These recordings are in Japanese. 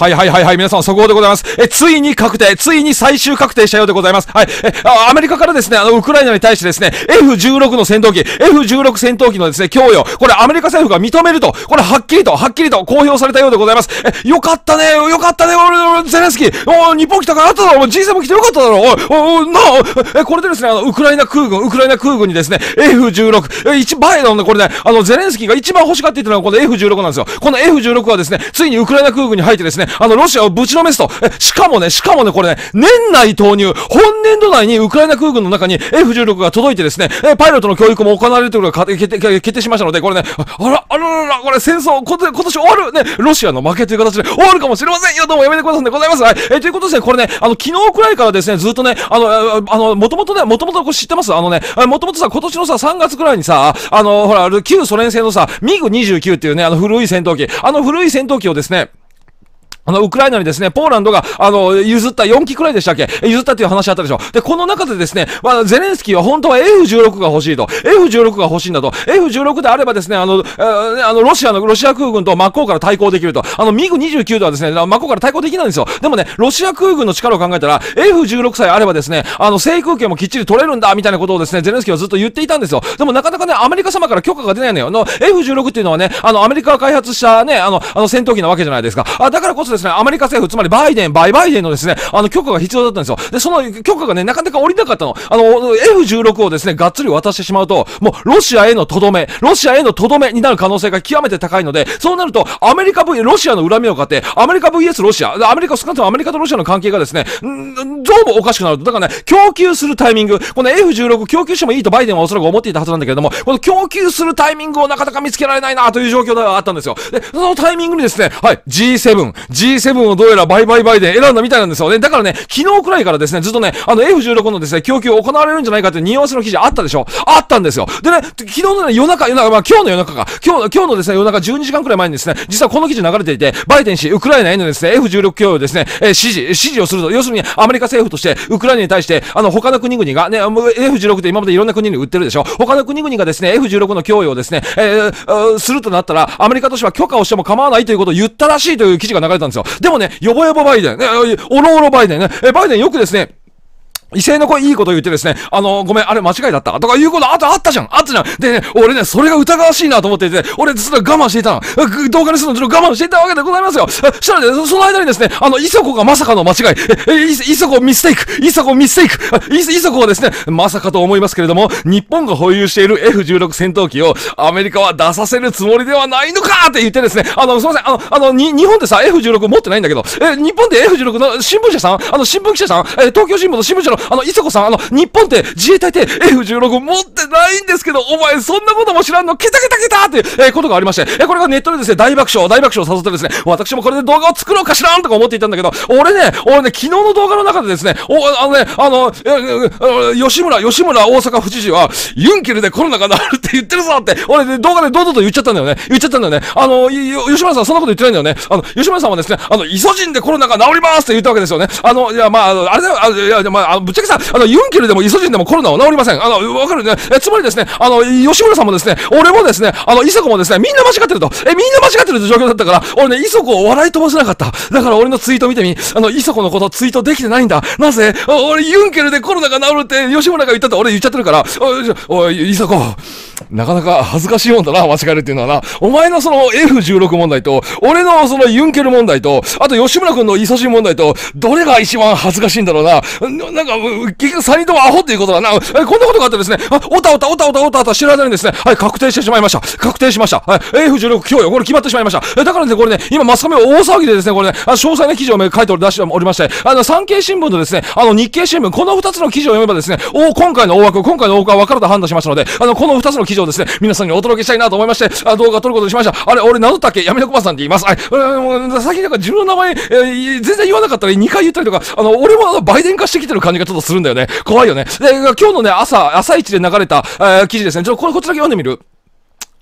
はい、皆さん、速報でございます。ついに確定、ついに最終確定したようでございます。はい。アメリカからですね、ウクライナに対してですね、F16 の戦闘機、F16 戦闘機のですね、供与、これアメリカ政府が認めると、これはっきりと公表されたようでございます。よかったね、俺、ゼレンスキー、日本来たからあっただろ、G7 来てよかっただろ、これでですね、ウクライナ空軍にですね、F16、バイデンのこれね、ゼレンスキーが一番欲しがっていたのはこの F16 なんですよ。この F16 はですね、ついにウクライナ空軍に入ってですね、ロシアをぶちのめすと、しかもね、これね、年内投入、本年度内にウクライナ空軍の中に F16 が届いてですね、パイロットの教育も行われるということが決定しましたので、これね、あら、これ戦争、今年終わるね、ロシアの負けという形で終わるかもしれませんよ。どうもやめてくださいでございます。はい。ということですね、これね、昨日くらいからですね、ずっとね、もともとこれ知ってます？もともとさ、今年のさ、3月くらいにさ、ほら、旧ソ連製のさ、MiG-29 っていうね、古い戦闘機、古い戦闘機をですね、ウクライナにですね、ポーランドが、譲った4機くらいでしたっけ？譲ったっていう話あったでしょ。で、この中でですね、ゼレンスキーは本当は F16 が欲しいと。F16 が欲しいんだと。F16 であればですね、ロシア空軍と真っ向から対抗できると。MiG-29 ではですね、真っ向から対抗できないんですよ。でもね、ロシア空軍の力を考えたら、F16 さえあればですね、制空権もきっちり取れるんだ、みたいなことをですね、ゼレンスキーはずっと言っていたんですよ。でもなかなかね、アメリカ様から許可が出ないのよ。F16 っていうのはね、アメリカが開発したね、戦闘機なわけじゃないですか。だからこそですね、アメリカ政府、つまりバイデンのですね、許可が必要だったんですよ。で、その許可がね、なかなか下りなかったの。F16 をですね、がっつり渡してしまうと、もう、ロシアへのとどめになる可能性が極めて高いので、そうなると、ロシアの恨みを買って、アメリカ VS ロシア、少なくともアメリカとロシアの関係がですね、どうもおかしくなると。だからね、供給するタイミング、この F16 供給してもいいとバイデンはおそらく思っていたはずなんだけれども、この供給するタイミングをなかなか見つけられないなという状況ではあったんですよ。で、そのタイミングにですね、はい、G7 をどうやらバイデン選んだみたいなんですよね。だからね、昨日くらいからですね、ずっとね、F16 のですね、供給を行われるんじゃないかというニュアンスの記事あったでしょ？あったんですよ。でね、昨日のね、まあ、今日の夜中か。今日のですね、夜中12時間くらい前にですね、実はこの記事流れていて、バイデン氏、ウクライナへのですね、F16 供与をですね、指示をすると。要するに、アメリカ政府として、ウクライナに対して、他の国々がね、F16 って今までいろんな国に売ってるでしょ？他の国々がですね、F16 の供与をですね、するとなったら、アメリカとしては許可をしても構わないということを言ったらしいという記事が流れたんですよ。でもね、ヨボバイデン、おろおろバイデンね、バイデンよくですね、威勢のいいことを言ってですね、ごめん、あれ間違いだったとかいうことあったじゃん。でね、俺ね、それが疑わしいなと思っていて、俺ずっと我慢していたの。動画にするのちょっと我慢していたわけでございますよ。したらね、その間にですね、イソコがまさかの間違い、イソコミステイク、イソコはですね、まさかと思いますけれども、日本が保有している F16 戦闘機をアメリカは出させるつもりではないのかって言ってですね、すいません、日本ってさ、F16 持ってないんだけど、日本で F16 の新聞社さん、新聞記者さん、東京新聞の新聞社のいそこさん、日本って自衛隊って F16 持ってないんですけど、お前そんなことも知らんの、ケタって、ことがありまして、これがネットでですね、大爆笑を誘ってですね、私もこれで動画を作ろうかしらんとか思っていたんだけど、俺ね、昨日の動画の中でですね、吉村大阪府知事は、ユンケルでコロナが治るって言ってるぞって、俺ね、動画で堂々と言っちゃったんだよね。吉村さんそんなこと言ってないんだよね。吉村さんはですね、イソジンでコロナが治りますって言ったわけですよね。いや、まあ、あれだよ、いや、まあ、ぶっちゃけさ、ユンケルでもイソジンでもコロナは治りません。わかるね。つまりですね、吉村さんもですね、俺もですね、イソコもですね、みんな間違ってると。みんな間違ってる状況だったから、俺ね、イソコを笑い飛ばせなかった。だから俺のツイート見てみ、イソコのことツイートできてないんだ。なぜ俺、ユンケルでコロナが治るって吉村が言ったって俺言っちゃってるから、おい、イソコ、なかなか恥ずかしいもんだな、間違えるっていうのはな。お前のその F16 問題と、俺のそのユンケル問題と、あと吉村くんのイソジン問題と、どれが一番恥ずかしいんだろうな。なんか、結局3人ともアホっていうことだな。こんなことがあってですね、おた知らないんですね。はい、確定してしまいました。はい、F16 供与、これ決まってしまいました。だからね、これね、今マスコミは大騒ぎでですね、これね、詳細な記事を書いて出しておりまして、産経新聞とですね、日経新聞、この2つの記事を読めばですね、今回の大枠は分かると判断しましたので、この2つの記事をですね、皆さんにお届けしたいなと思いまして、動画を撮ることにしました。あれ、俺名乗ったっけ？闇のコバさんって言います。はい、最近なんか自分の名前、全然言わなかったり2回言ったりとか、俺もバイデン化してきてる感じがちょっとするんだよね。怖いよね。で、今日のね、朝一で流れた、記事ですね。こっちだけ読んでみる。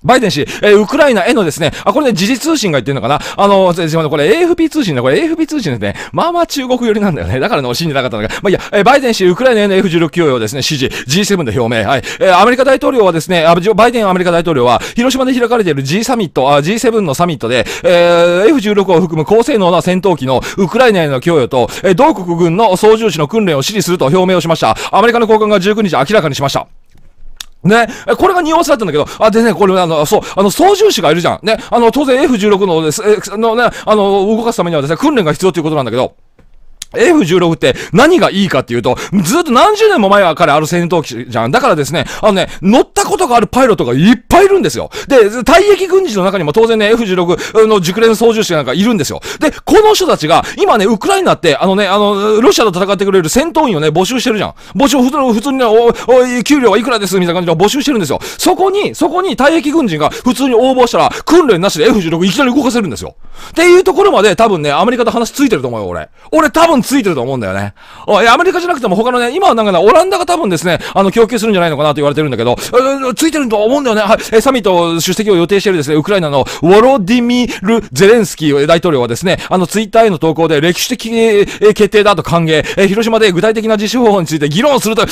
バイデン氏、ウクライナへのですね、これね、時事通信が言ってるのかなこれ AFP 通信だ、これ AFP 通信ですね。まあまあ中国寄りなんだよね。だからね、信じなかったんだが。まあいや、バイデン氏、ウクライナへの F16 供与をですね、支持、G7 で表明。はい。アメリカ大統領はですね、バイデンアメリカ大統領は、広島で開かれている G サミット、G7 のサミットで、F16 を含む高性能な戦闘機のウクライナへの供与と、同国軍の操縦士の訓練を支持すると表明をしました。アメリカの高官が19日明らかにしました。ね、これがニュアンスだったんだけど、でね、これ操縦士がいるじゃん。ね、当然 F16 のです、動かすためにはですね、訓練が必要ということなんだけど、F16 って何がいいかっていうと、ずっと何十年も前からある戦闘機じゃん。だからですね、乗ったことがあるパイロットがいっぱいいるんですよ。で、退役軍人の中にも当然ね、F16 の熟練操縦士なんかいるんですよ。で、この人たちが、今ね、ウクライナって、ロシアと戦ってくれる戦闘員をね、募集してるじゃん。普通にね、給料はいくらですみたいな感じで募集してるんですよ。そこに退役軍人が普通に応募したら、訓練なしで F16 いきなり動かせるんですよ。っていうところまで多分ね、アメリカと話ついてると思うよ、俺多分ついてると思うんだよね。アメリカじゃなくても他のね、今はなんかね、オランダが多分ですね、供給するんじゃないのかなと言われてるんだけど、ついてると思うんだよね。はい。サミット出席を予定しているですね、ウクライナのウォロディミル・ゼレンスキー大統領はですね、ツイッターへの投稿で歴史的決定だと歓迎、広島で具体的な実施方法について議論すると、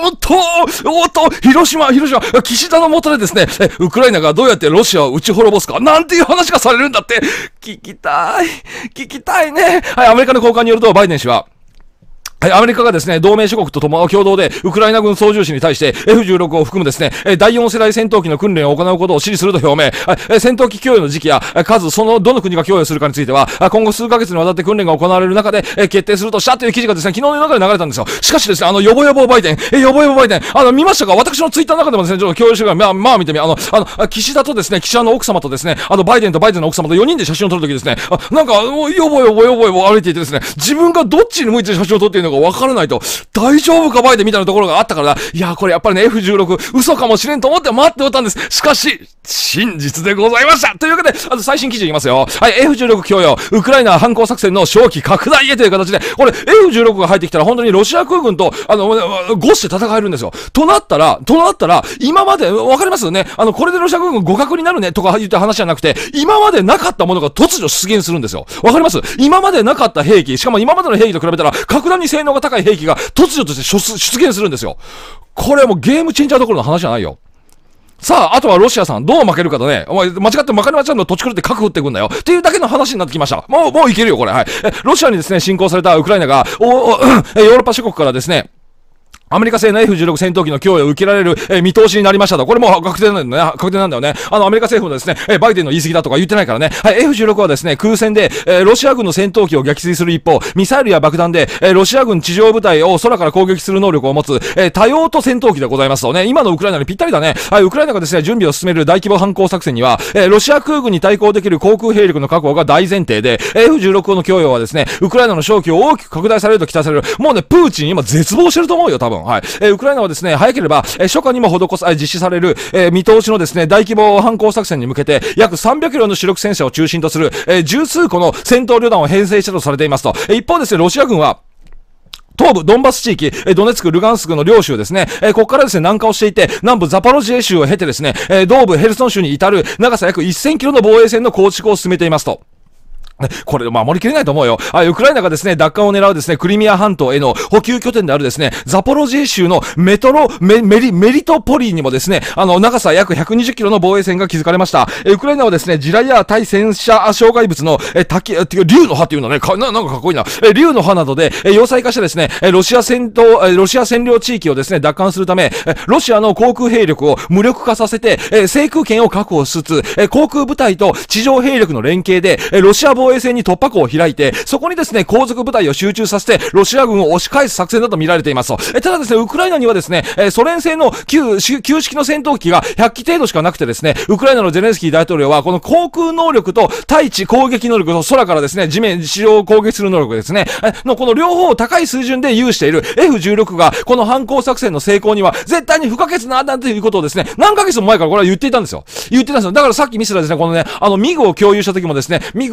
広島、岸田の下でですね、ウクライナがどうやってロシアを撃ち滅ぼすか、なんていう話がされるんだって、聞きたいね。はい、アメリカの高官によると、バイデン氏は、はい、アメリカがですね、同盟諸国と共同で、ウクライナ軍操縦士に対して、F16 を含むですね、第4世代戦闘機の訓練を行うことを支持すると表明。はい、戦闘機供与の時期や数、どの国が供与するかについては、今後数ヶ月にわたって訓練が行われる中で、決定するとしたという記事がですね、昨日の中で流れたんですよ。しかしですね、ヨボヨボバイデン、見ましたか？私のツイッターの中でもですね、ちょっと共有してください。まあ見てみ、岸田とですね、岸田の奥様とですね、バイデンの奥様と4人で写真を撮るときですね、なんか、ヨボ歩いていてですね、自分がどっちに向いて写真を撮っているのかわからないと、大丈夫かバイデンみたいなところがあったからだ。いや、これやっぱりね、F16 嘘かもしれんと思って待っておったんです。しかし、真実でございました。というわけで、最新記事言いますよ。はい、F16 供与、ウクライナ反攻作戦の正気拡大へという形で、これ F16 が入ってきたら本当にロシア空軍と、ゴして戦えるんですよ。となったら、今まで、わかりますよね。これでロシア空軍互角になるねとか言った話じゃなくて、今までなかったものが突如出現するんですよ。わかります？今までなかった兵器、しかも今までの兵器と比べたら、格段に性能が高い兵器が突如として出現するんですよ。これはもうゲームチェンジャーどころの話じゃないよ。さあ、あとはロシアさん、どう負けるかだね。お前、間違ってまかりまちゃんの土地狂って核撃ってくんだよ。っていうだけの話になってきました。もういけるよ、これ。はい。ロシアにですね、侵攻されたウクライナが、ヨーロッパ諸国からですね、アメリカ製の F16 戦闘機の供与を受けられる、見通しになりましたと。これも確定なんだよね。アメリカ政府もですね、バイデンの言い過ぎだとか言ってないからね。はい、F16 はですね、空戦で、ロシア軍の戦闘機を撃墜する一方、ミサイルや爆弾で、ロシア軍地上部隊を空から攻撃する能力を持つ、多用途戦闘機でございますとね、今のウクライナにぴったりだね。はい、ウクライナがですね、準備を進める大規模反攻作戦には、ロシア空軍に対抗できる航空兵力の確保が大前提で、F16 の供与はですね、ウクライナの勝機を大きく拡大されると期待される。もうね、プーチン今絶望してると思うよ、多分。はい。ウクライナはですね、早ければ、初夏にも実施される、見通しのですね、大規模反攻作戦に向けて、約300キロの主力戦車を中心とする、十数個の戦闘旅団を編成したとされていますと。一方ですね、ロシア軍は、東部、ドンバス地域、ドネツク、ルガンスクの両州ですね、ここからですね、南下をしていて、南部ザパロジエ州を経てですね、東部ヘルソン州に至る長さ約1000キロの防衛線の構築を進めていますと。これ、守りきれないと思うよ。ウクライナがですね、奪還を狙うですね、クリミア半島への補給拠点であるですね、ザポロジエ州のメリトポリにもですね、長さ約120キロの防衛線が築かれました。ウクライナはですね、地雷や対戦車障害物の、竜の歯っていうのね、なんかかっこいいな。竜の歯などで、要塞化してですね、ロシア占領地域をですね、奪還するため、ロシアの航空兵力を無力化させて、制空権を確保しつつ、航空部隊と地上兵力の連携で、ロシア防衛線に突破口を開いて、そこにですね、後続部隊を集中させて、ロシア軍を押し返す作戦だと見られていますと。ただですね、ウクライナにはですね、ソ連製の旧式の戦闘機が100機程度しかなくてですね、ウクライナのゼレンスキー大統領は、この航空能力と対地攻撃能力と空からですね、地上を攻撃する能力ですね、この両方を高い水準で有している F16 が、この反攻作戦の成功には、絶対に不可欠なんだということをですね、何ヶ月も前からこれは言っていたんですよ。だからさっき見せたですね、このね、ミグを共有した時もですね、ミグありがとう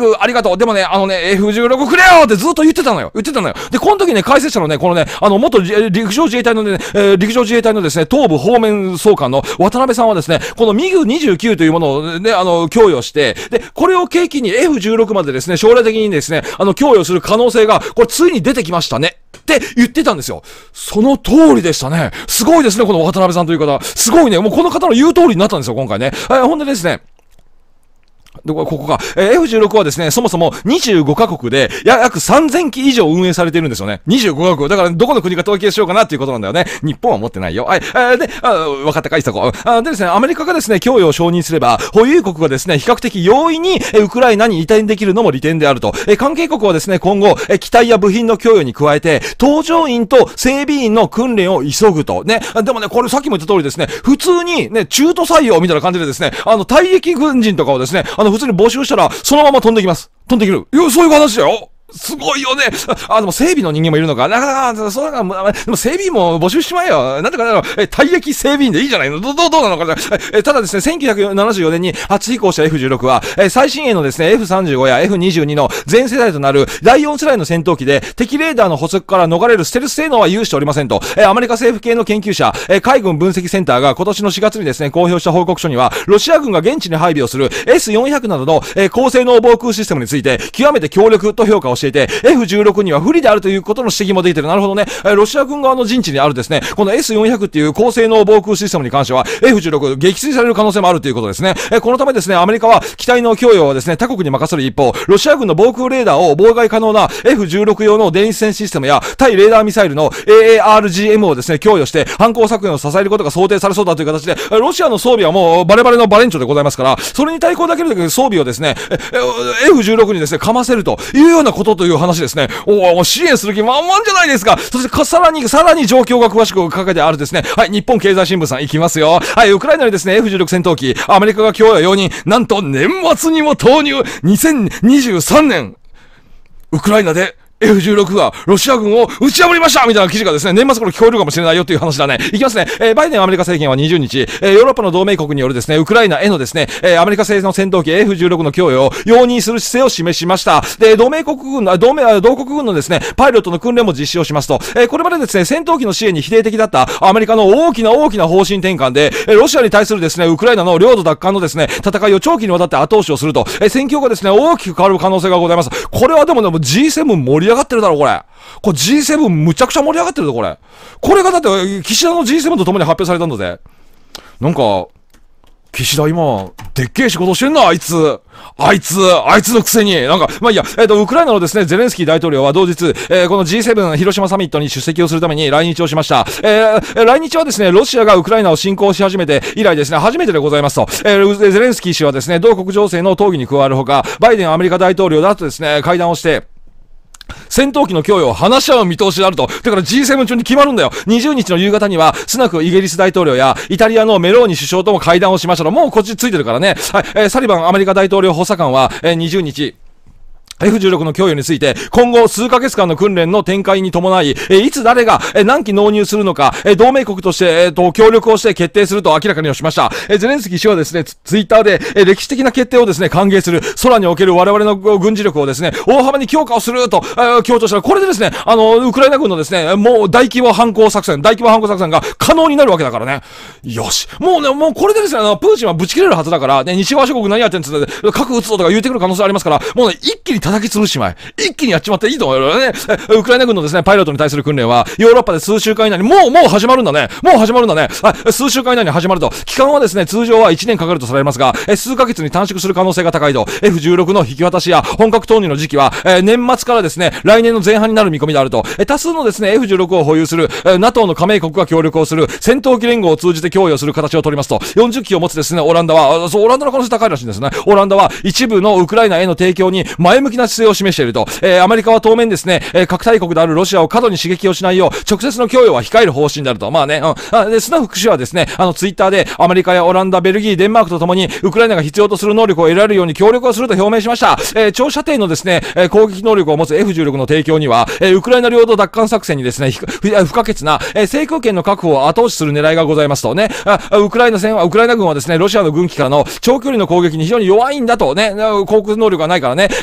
と。でもね、F16 くれよってずっと言ってたのよ。で、この時ね、解説者のね、このね、元陸上自衛隊のね、ですね、東部方面総監の渡辺さんはですね、このミグ29というものをね、供与して、で、これを契機に F16 までですね、将来的にですね、供与する可能性が、これついに出てきましたね。って言ってたんですよ。その通りでしたね。すごいですね、この渡辺さんという方。すごいね。もうこの方の言う通りになったんですよ、今回ね。ほんでですね、ここか。F16 はですね、そもそも25カ国で、約3000機以上運営されているんですよね。25カ国。だから、どこの国が統計しようかなっていうことなんだよね。日本は持ってないよ。はい。で、分かったか、いさこ。でですね、アメリカがですね、供与を承認すれば、保有国がですね、比較的容易に、ウクライナに移転できるのも利点であると。関係国はですね、今後、機体や部品の供与に加えて、搭乗員と整備員の訓練を急ぐと。ね。でもね、これさっきも言った通りですね、普通にね、中途採用みたいな感じでですね、退役軍人とかをですね、普通に募集したら、そのまま飛んできます。飛んできる。いや、そういう話だよ。すごいよね。でも整備の人間もいるのか。なかなか、そうでも整備も募集しまえよ。なんとか退役整備員でいいじゃないの。どうなのかな。ただですね、1974年に初飛行した F16 は、最新鋭のですね、F35 や F22 の全世代となる第4世代の戦闘機で、敵レーダーの捕捉から逃れるステルス性能は有しておりませんと、アメリカ政府系の研究者、海軍分析センターが今年の4月にですね、公表した報告書には、ロシア軍が現地に配備をする S400 などの、高性能防空システムについて、極めて強力と評価をしていて、F16 には不利であるということの指摘もできている。なるほどね。ロシア軍側の陣地にあるですね、この S400 っていう高性能防空システムに関しては、F16 撃墜される可能性もあるということですね。このためですね、アメリカは機体の供与をですね、他国に任せる一方、ロシア軍の防空レーダーを妨害可能な F16 用の電子戦システムや対レーダーミサイルの AARGM をですね、供与して反攻作戦を支えることが想定されそうだという形で、ロシアの装備はもうバレバレのバレンチョでございますから、それに対抗できる装備をですね、F16 にですね、かませるというようなことという話ですね。支援する気満々じゃないですか。そしてさらに状況が詳しく書かれてあるですね。はい、日本経済新聞さん行きますよ。はい、ウクライナにですね、F16 戦闘機、アメリカが供与容認、なんと年末にも投入、2023年、ウクライナで、F16 がロシア軍を打ち破りましたみたいな記事がですね、年末頃聞こえるかもしれないよという話だね。いきますね。バイデンアメリカ政権は20日、ヨーロッパの同盟国によるですね、ウクライナへのですね、アメリカ製の戦闘機 F16 の供与を容認する姿勢を示しました。で、同国軍のですね、パイロットの訓練も実施をしますと、これまでですね、戦闘機の支援に否定的だったアメリカの大きな方針転換で、ロシアに対するですね、ウクライナの領土奪還のですね、戦いを長期にわたって後押しをすると、戦況がですね、大きく変わる可能性がございます。これはでもG7 盛り上がってるだろ、これ。これ G7 むちゃくちゃ盛り上がってるぞ、これ。これがだって、岸田の G7 と共に発表されたんだぜ。なんか、岸田今、でっけえ仕事してんな、あいつのくせに。なんか、まあいいや、ウクライナのですね、ゼレンスキー大統領は同日、この G7 広島サミットに出席をするために来日をしました。来日はですね、ロシアがウクライナを侵攻し始めて以来ですね、初めてでございますと。ゼレンスキー氏はですね、同国情勢の討議に加わるほか、バイデンアメリカ大統領だとですね、会談をして、戦闘機の供与を話し合う見通しであると。だから G7 中に決まるんだよ。20日の夕方には、スナクイギリス大統領や、イタリアのメローニ首相とも会談をしましたの。もうこっちついてるからね。はい、サリバンアメリカ大統領補佐官は、20日、F16 の供与について、今後数ヶ月間の訓練の展開に伴い、いつ誰が、何機納入するのか、同盟国として、協力をして決定すると明らかにしました。ゼレンスキー氏はですね、ツイッターで、歴史的な決定をですね、歓迎する、空における我々の軍事力をですね、大幅に強化をすると、強調したら、これでですね、ウクライナ軍のですね、もう大規模反攻作戦が可能になるわけだからね。よし。もうこれでですね、プーチンはブチ切れるはずだから、ね、西側諸国何やってんつって、核撃つぞとか言ってくる可能性ありますから、もうね、一気に叩き潰しまい。一気にやっちまっていいと思うよね。ウクライナ軍のですね、パイロットに対する訓練は、ヨーロッパで数週間以内に、もう始まるんだね。数週間以内に始まると。期間はですね、通常は1年かかるとされますが、数ヶ月に短縮する可能性が高いと。F16 の引き渡しや本格投入の時期は、年末からですね、来年の前半になる見込みであると。多数のですね、F16 を保有する、NATO の加盟国が協力をする、戦闘機連合を通じて供与する形を取りますと。40機を持つですね、オランダは、オランダの可能性高いらしいんですね。オランダは一部のウクライナへの提供に前向きな姿勢を示していると。アメリカは当面ですね、核大国であるロシアを過度に刺激をしないよう、直接の供与は控える方針であると。まあね、で、スナフク氏はですね、ツイッターで、アメリカやオランダ、ベルギー、デンマークとともに、ウクライナが必要とする能力を得られるように協力をすると表明しました。長射程のですね、攻撃能力を持つ F16 の提供には、ウクライナ領土奪還作戦にですね、不可欠な、制空権の確保を後押しする狙いがございますとね、ウクライナ軍はですね、ロシアの軍機からの長距離の攻撃に非常に弱いんだとね、航空能力がないからね、今週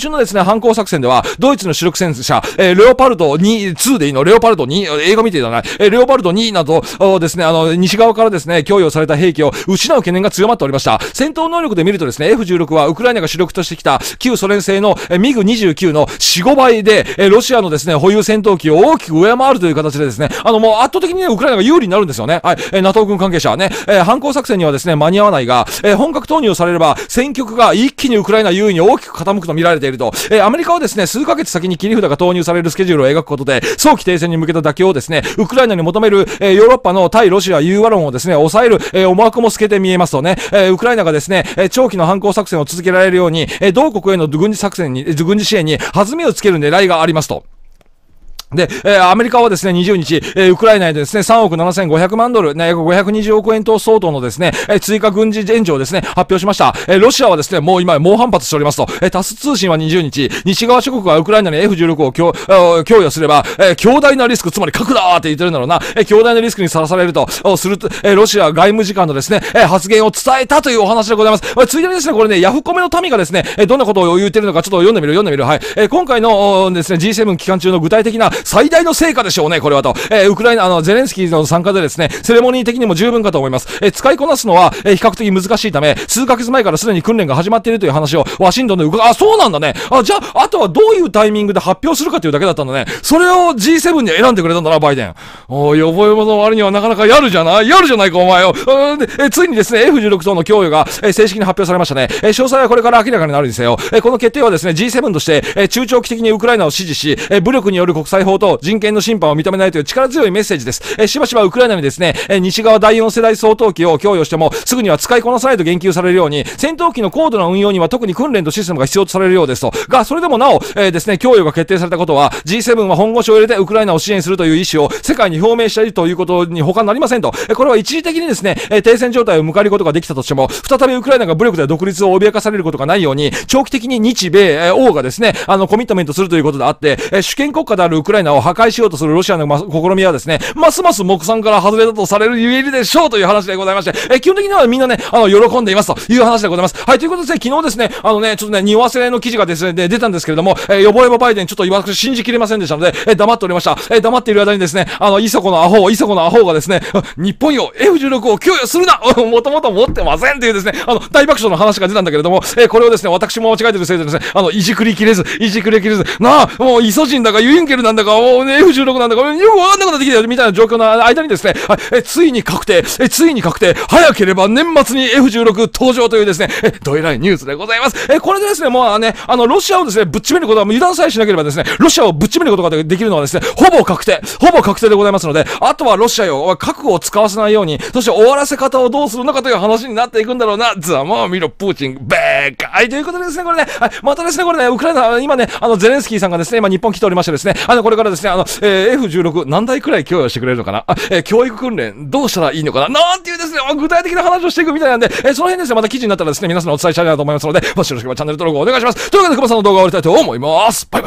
春のですね、反攻作戦では、ドイツの主力戦車、レオパルト2、2でいいのレオパルト2、映画見ていただない、レオパルト2などですね、西側からですね、供与された兵器を失う懸念が強まっておりました。戦闘能力で見るとですね、F16 はウクライナが主力としてきた旧ソ連製のミグ29の4、5倍で、ロシアのですね、保有戦闘機を大きく上回るという形でですね、もう圧倒的にね、ウクライナが有利になるんですよね。はい。NATO 軍関係者はね、反攻作戦にはですね、間に合わないが、本格投入されれば、戦局が一気にウクライナ優位に大きく傾くと見られていると。アメリカはですね、数ヶ月先に切り札が投入されるスケジュールを描くことで、早期停戦に向けた妥協をですね、ウクライナに求める、ヨーロッパの対ロシア融和論をですね、抑える、思惑も透けて見えますとね、ウクライナがですね、長期の反攻作戦を続けられるように、同国への軍事支援に弾みをつける狙いがありますと。で、アメリカはですね、20日、ウクライナへですね、3億7500万ドル、ね、約520億円等相当のですね、追加軍事援助をですね、発表しました。ロシアはですね、もう今、猛反発しておりますと。タス通信は20日、西側諸国がウクライナに F16 を供与すれば、強大なリスク、つまり核だーって言ってるんだろうな、強大なリスクにさらされると、すると、ロシア外務次官のですね、発言を伝えたというお話でございます。ついでにですね、これね、ヤフコメの民がですね、どんなことを言ってるのかちょっと読んでみる。はい。今回のですね、G7 期間中の具体的な最大の成果でしょうね、これはと。ウクライナ、ゼレンスキーの参加でですね、セレモニー的にも十分かと思います。使いこなすのは、比較的難しいため、数ヶ月前からすでに訓練が始まっているという話を、ワシントンでそうなんだね。じゃあ、あとはどういうタイミングで発表するかというだけだったんだね。それを G7 に選んでくれたんだな、バイデン。よぼよぼの割にはなかなかやるじゃないか、お前よ。ついにですね、F16 等の供与が、正式に発表されましたね。詳細はこれから明らかになるんですよ。この決定はですね、G7 として、中長期的にウクライナを支持し、武力による国際法と人権の審判を認めないという力強いメッセージです。しばしばウクライナにですね、西側第4世代総統機を供与しても、すぐには使いこなさないと言及されるように、戦闘機の高度な運用には特に訓練とシステムが必要とされるようですと。が、それでもなお、ですね、供与が決定されたことは、G7 は本腰を入れてウクライナを支援するという意思を世界に表明しているということに他なりませんと。これは一時的にですね、停戦状態を迎えることができたとしても、再びウクライナが武力で独立を脅かされることがないように、長期的に日米、欧がですね、コミットメントするということであって、主権国家であるウクライナを破壊しようとするロシアの試みはですね、ますます目算から外れたとされるゆえにでしょうという話でございまして、基本的にはみんなね、喜んでいますという話でございます。はい、ということでですね、昨日ですね、ちょっとね、匂わせの記事がですね、出たんですけれども、よぼよぼバイデンちょっと私信じきれませんでしたので、黙っておりました。黙っている間にですね、イソコのアホがですね、日本よ、F16 を供与するなもともと持ってませんっていうですね、大爆笑の話が出たんだけれども、これをですね、私も間違えてるせいでですね、いじくりきれず、なあ、もうイソジンだかユンケルなんだか、もうね、F16 なんだか、よくわかんなくなってきたよ、みたいな状況の間にですね、ついに確定、早ければ年末に F16 登場というですね、どえらいニュースでございます。これでですね、もうね、ロシアをですね、ぶっちめることは、油断さえしなければですね、ロシアをぶっちめることができるのはですね、ほぼ確定でございますので、あとはロシアよ、核を使わせないように、そして終わらせ方をどうするのかという話になっていくんだろうな。ざまあ見ろ、プーチン、ベーカイということでですね、これね、またですね、これね、ウクライナ、今ね、ゼレンスキーさんがですね、今日本来ておりましてですね、これからですね、F16 何台くらい供与してくれるのかな、教育訓練どうしたらいいのかな、なんていうですね、具体的な話をしていくみたいなんで、その辺ですね、また記事になったらですね、皆さんお伝えしたいなと思いますので、もしよろしければチャンネル登録をお願いします。というわけで、久保さんの動画を終わりたいと思います。バイバイ。